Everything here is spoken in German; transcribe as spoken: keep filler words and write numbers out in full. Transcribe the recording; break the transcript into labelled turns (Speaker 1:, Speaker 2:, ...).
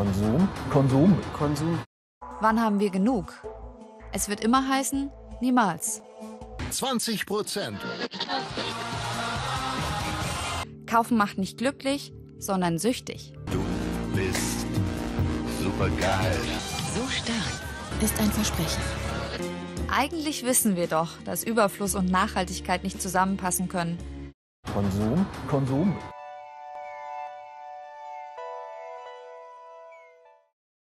Speaker 1: Konsum, Konsum,
Speaker 2: Konsum.
Speaker 3: Wann haben wir genug? Es wird immer heißen, niemals.
Speaker 4: zwanzig Prozent.
Speaker 3: Kaufen macht nicht glücklich, sondern süchtig.
Speaker 4: Du bist supergeil.
Speaker 5: So stark ist ein Versprechen.
Speaker 3: Eigentlich wissen wir doch, dass Überfluss und Nachhaltigkeit nicht zusammenpassen können.
Speaker 1: Konsum, Konsum.